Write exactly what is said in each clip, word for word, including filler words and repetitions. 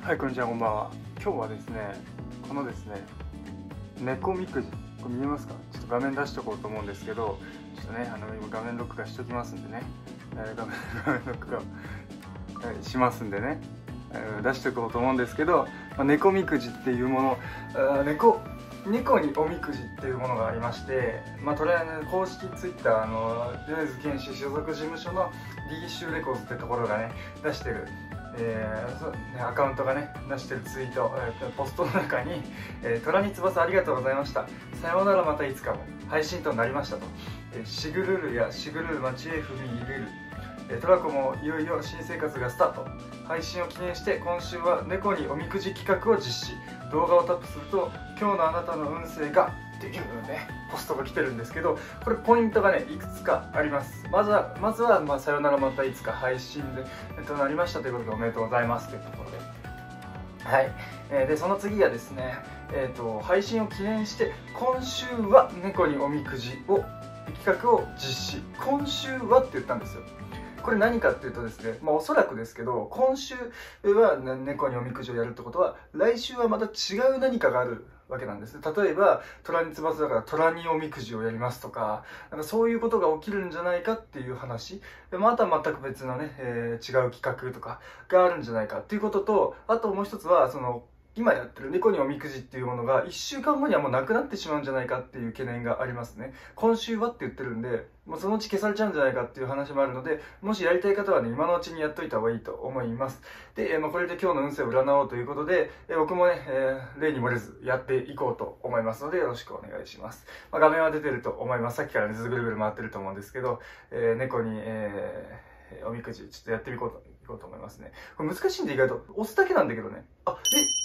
はい、こんにちは、こんばんは。今日はですね、このですね、猫みくじ、これ見えますか？ちょっと画面出しとこうと思うんですけど、ちょっとね、あの今画面録画しときますんでね、えー、画面画面録画、えー、しますんでね、えー、出しとこうと思うんですけど、まあ、猫みくじっていうもの、あ猫猫におみくじっていうものがありまして、まあ、とりあえず公式ツイッターの米津玄師所属事務所の ディーシューレコーズってところがね出してる、えーそね、アカウントがね出してるツイート、えー、ポストの中に「えー、虎に翼ありがとうございました。さようならまたいつかも配信となりました」と「えー、シグルルやシグルル町へ踏み入れる」えー「トラコもいよいよ新生活がスタート。配信を記念して今週は猫におみくじ企画を実施。動画をタップすると今日のあなたの運勢が」っていうねポストが来てるんですけど、これポイントがねいくつかあります。まずはまずは、まあ、さよならまたいつか配信でとなりましたということでおめでとうございますというところで、はい、えー、でその次がですね、えーと、配信を記念して今週は猫におみくじを企画を実施。今週はって言ったんですよ。これ何かっていうとですね、まあ、おそらくですけど、今週は猫におみくじをやるってことは来週はまた違う何かがあるわけなんですね。例えば虎に翼だから虎におみくじをやりますとか、なんかそういうことが起きるんじゃないかっていう話で、また全く別のね、えー、違う企画とかがあるんじゃないかっていうことと、あともう一つはその今やってる猫におみくじっていうものがいっしゅうかんごにはもうなくなってしまうんじゃないかっていう懸念がありますね。今週はって言ってるんで、もうそのうち消されちゃうんじゃないかっていう話もあるので、もしやりたい方はね今のうちにやっといた方がいいと思います。で、えーまあ、これで今日の運勢を占おうということで、えー、僕もね、えー、例に漏れずやっていこうと思いますのでよろしくお願いします。まあ、画面は出てると思います。さっきからねずっとぐるぐる回ってると思うんですけど、えー、猫に、えー、おみくじちょっとやってみこうといこうと思いますね。これ難しいんで意外と押すだけなんだけどね。あ、え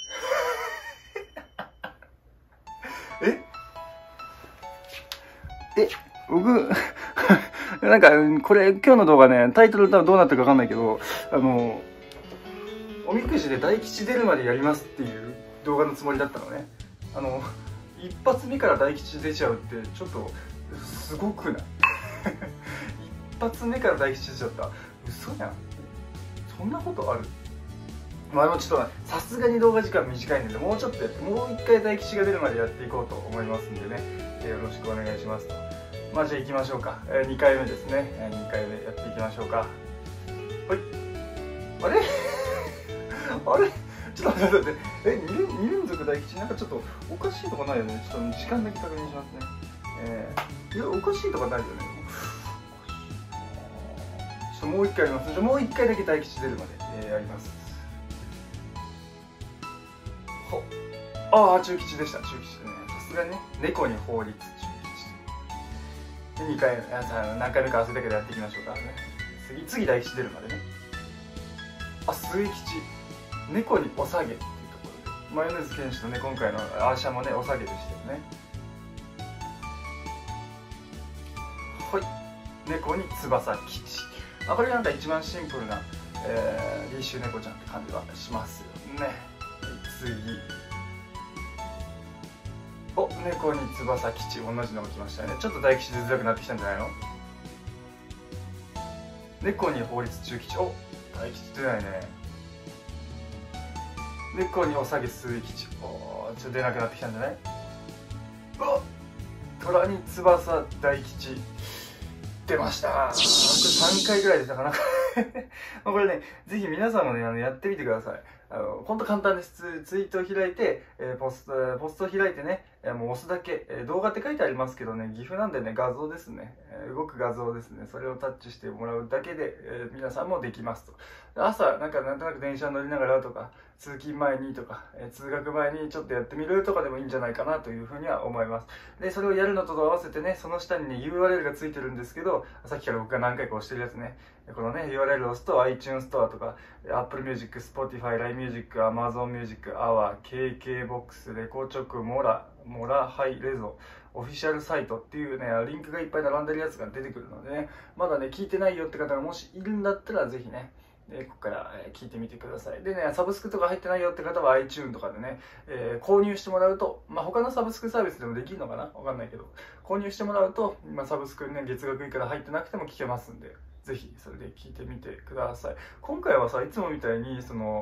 ええ僕なんかこれ今日の動画ねタイトル多分どうなってるか分かんないけど、あのおみくじで大吉出るまでやりますっていう動画のつもりだったのね。あの一発目から大吉出ちゃうってちょっとすごくない一発目から大吉出ちゃった。嘘やん。そんなことある？まあちょっとさすがに動画時間短いのでもうちょっとやってもう一回大吉が出るまでやっていこうと思いますんでね、えー、よろしくお願いしますと。まあじゃあ行きましょうか、えー、にかいめですね、えー、にかいめやっていきましょうか。はい、あれあれちょっと待って待ってえ 2, 連に連続大吉なんかちょっとおかしいとこないよね。ちょっと時間だけ確認しますね。えー、いやおかしいとかないよね。ちょっともう一回やります。じゃあもう一回だけ大吉出るまで、えー、やります。ああ中吉でした。中吉ね、さすがにね猫に法律中吉でにかいめ、何回目か忘れたけどやっていきましょうか、ね、次次大吉出るまでね。あ末吉猫にお下げっていうところで、マヨネーズ剣士とね今回のアーシャもねお下げでしたよね。はい猫に翼吉。あこれなんか一番シンプルな、えー、リーシュ猫ちゃんって感じはしますよね。次お猫に翼吉、同じのが来ましたよね。ちょっと大吉出づらくなってきたんじゃないの。猫に法律中吉、お大吉出ないね。猫にお下げ末吉、おちょっと出なくなってきたんじゃない。お虎に翼大吉出ました。さんかいぐらい出たかなこれねぜひ皆さんもねあのやってみてください。あの本当簡単です。ツ, ツイートを開いて、えー、ポストポストを開いてね、えー、もう押すだけ、えー、動画って書いてありますけどね、岐阜なんでね画像ですね、えー、動く画像ですね。それをタッチしてもらうだけで、えー、皆さんもできますと。朝なんかなんとなく電車乗りながらとか通勤前にとか、えー、通学前にちょっとやってみるとかでもいいんじゃないかなというふうには思います。でそれをやるのと合わせてね、その下にね ユーアールエル がついてるんですけど、さっきから僕が何回か押してるやつね、このね ユーアールエル を押すと iTunes ストアとか Apple Music、Spotify、ライン Music、Amazon Music、Our、ケーケーボックス、レコチョク、モラ、モラハイレゾ、オフィシャルサイトっていうねリンクがいっぱい並んでるやつが出てくるのでね、まだね聞いてないよって方がもしいるんだったらぜひねでここから聞いてみてください。でねサブスクとか入ってないよって方は iTunes とかでね、えー、購入してもらうと、まあ他のサブスクサービスでもできるのかなわかんないけど、購入してもらうと、まあ、サブスクにね月額いくら入ってなくても聞けますんで、ぜひそれで聞いてみてください。今回はさいつもみたいにその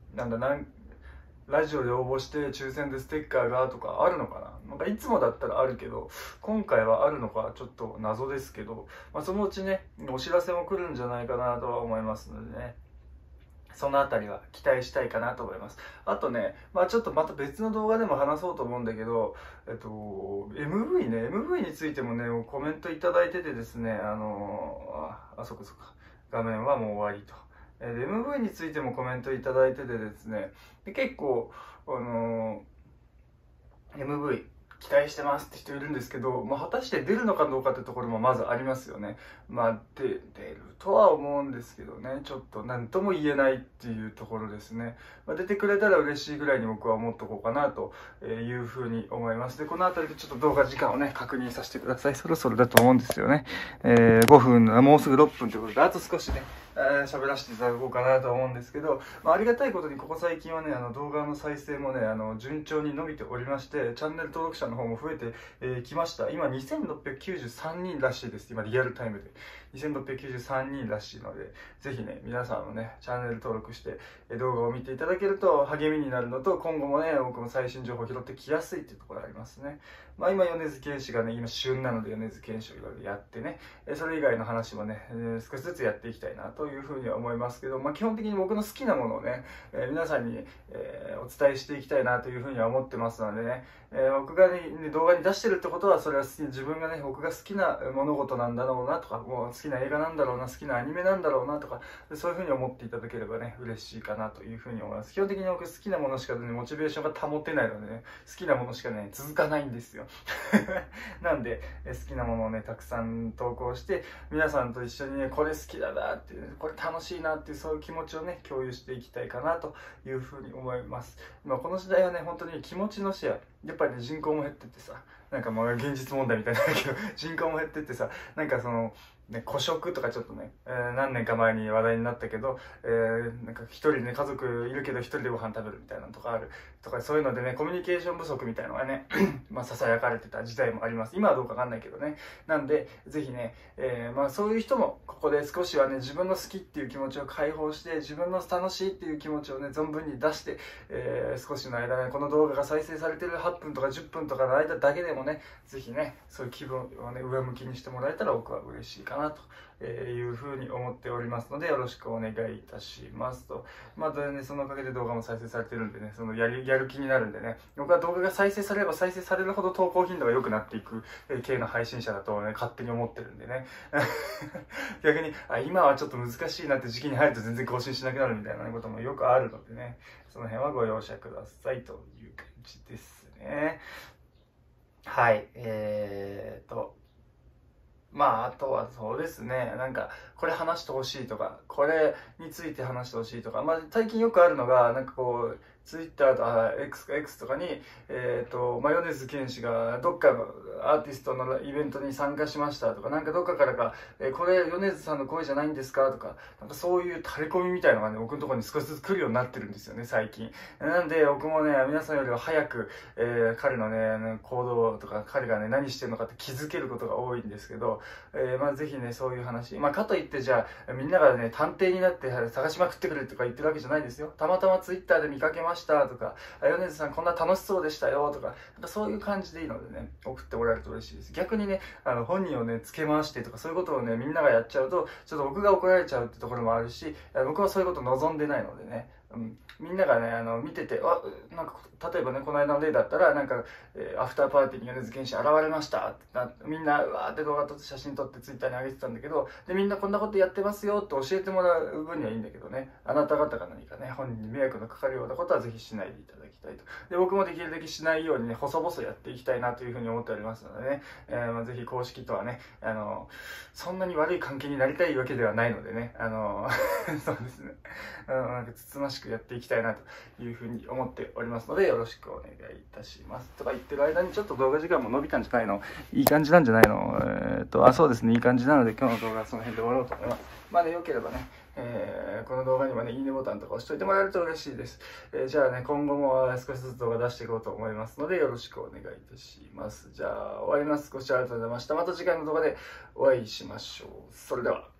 なんだなんラジオで応募して抽選でステッカーがとかあるのかな。なんかいつもだったらあるけど、今回はあるのかちょっと謎ですけど、まあ、そのうちね、お知らせも来るんじゃないかなとは思いますのでね。そのあたりは期待したいかなと思います。あとね、まあちょっとまた別の動画でも話そうと思うんだけど、えっと、エムブイ ね、エムブイ についてもね、コメントいただいててですね、あの、あ、あそこそこか、画面はもう終わりと。えー、エムブイ についてもコメントいただいててですね、で結構、あのー、エムブイ、期待してますって人いるんですけど、まあ、果たして出るのかどうかってところもまずありますよね。まあ、で、出るとは思うんですけどね、ちょっと何とも言えないっていうところですね。まあ、出てくれたら嬉しいぐらいに僕は思っとこうかなというふうに思います。で、この辺りでちょっと動画時間をね、確認させてください。そろそろだと思うんですよね。えー、ごふん、もうすぐろっぷんということで、あと少しね、えー、喋らせていただこうかなと思うんですけど、まあ、ありがたいことにここ最近はね、あの動画の再生もね、あの順調に伸びておりまして、チャンネル登録者の方も増えてき、えー、ました。今にせんろっぴゃくきゅうじゅうさんにんらしいです。今リアルタイムで。にせんろっぴゃくきゅうじゅうさんにんらしいので、ぜひね、皆さんもね、チャンネル登録して、えー、動画を見ていただけると励みになるのと、今後もね、僕も最新情報を拾ってきやすいっていうところがありますね。まあ今、米津玄師がね、今旬なので米津玄師をいろいろやってね、えー、それ以外の話もね、えー、少しずつやっていきたいなというふうには思いますけど、まあ基本的に僕の好きなものをね、えー、皆さんに、えー、お伝えしていきたいなというふうには思ってますのでね、えー、僕がね、動画に出してるってことは、それは自分がね、僕が好きな物事なんだろうなとか、もう好きな映画なんだろうな、好きなアニメなんだろうなとか、そういうふうに思っていただければね、嬉しいかなというふうに思います。基本的に僕好きなものしかね、モチベーションが保てないのでね、好きなものしかね、続かないんですよ。なんで、好きなものをね、たくさん投稿して、皆さんと一緒にね、これ好きだなっていう、これ楽しいなっていう、そういう気持ちをね、共有していきたいかなというふうに思います。まあ、この時代はね、本当に気持ちのシェア、やっぱりね、人口も減ってってさ、なんかもう現実問題みたいなんだけど、人口も減ってってさ、なんかその、ね、孤食とかちょっとね、えー、何年か前に話題になったけど、えー、なんか一人ね、家族いるけど一人でご飯食べるみたいなのとかある。とかそういうのでね、コミュニケーション不足みたいなのがね、まあ囁かれてた時代もあります。今はどうかわかんないけどね。なんで、ぜひね、えー、まあそういう人もここで少しはね、自分の好きっていう気持ちを解放して、自分の楽しいっていう気持ちをね、存分に出して、えー、少しの間ね、この動画が再生されてるはっぷんとかじゅっぷんとかの間だけでもね、ぜひね、そういう気分をね、上向きにしてもらえたら僕は嬉しいかなというふうに思っておりますので、よろしくお願いいたしますと。またね、そのおかげで動画も再生されてるんでね、そのやり、やる気になるんでね、僕は動画が再生されれば再生されるほど投稿頻度が良くなっていく系の配信者だとね、勝手に思ってるんでね。逆に、あ、今はちょっと難しいなって時期に入ると全然更新しなくなるみたいなこともよくあるのでね、その辺はご容赦くださいという感じですね。はい、えーと、まあ、あとはそうですね、なんか、これ話してほしいとか、これについて話してほしいとか、まあ、最近よくあるのが、なんかこう、ツイッターとか X か X とかに、えっと、まあ、米津玄師がどっかのアーティストのイベントに参加しましたとか、なんかどっかからか、えー、これ米津さんの声じゃないんですかとか、なんかそういう垂れ込みみたいのがね、僕のところに少しずつ来るようになってるんですよね、最近。なんで、僕もね、皆さんよりは早く、えー、彼のね、行動とか、彼がね、何してるのかって気づけることが多いんですけど、えー、まあぜひね、そういう話。まあかといって、じゃあ、みんながね、探偵になって探しまくってくれとか言ってるわけじゃないですよ。たまたまツイッターで見かけましたとか、米津さんこんな楽しそうでしたよとか、なんかそういう感じでいいのでね、送ってもらえると嬉しいです。逆にね、あの、本人をね、付け回してとか、そういうことをね、みんながやっちゃうと、ちょっと僕が怒られちゃうってところもあるし、僕はそういうこと望んでないのでね、うん、みんながね、あの、見てて、あ、なんか、例えばね、この間の例だったら、なんか、えー、アフターパーティーに米津玄師現れましたってな、みんな、うわーって動画撮って写真撮ってツイッターに上げてたんだけど、で、みんなこんなことやってますよって教えてもらう分にはいいんだけどね、あなた方が何かね、本人に迷惑のかかるようなことはぜひしないでいただきたいと。で、僕もできるだけしないようにね、細々やっていきたいなというふうに思っておりますのでね、えー、まあ、ぜひ公式とはね、あの、そんなに悪い関係になりたいわけではないのでね、あの、そうですね、うん、なんかつつましくやっていきたいなというふうに思っておりますので、よろしくお願いいたします。とか言ってる間にちょっと動画時間も伸びたんじゃないの？いい感じなんじゃないの？えー、っと、あ、そうですね、いい感じなので今日の動画はその辺で終わろうと思います。まあね、よければね、えー、この動画にもね、いいねボタンとか押しといてもらえると嬉しいです。えー、じゃあね、今後も少しずつ動画出していこうと思いますので、よろしくお願いいたします。じゃあ、終わります。ご視聴ありがとうございました。また次回の動画でお会いしましょう。それでは。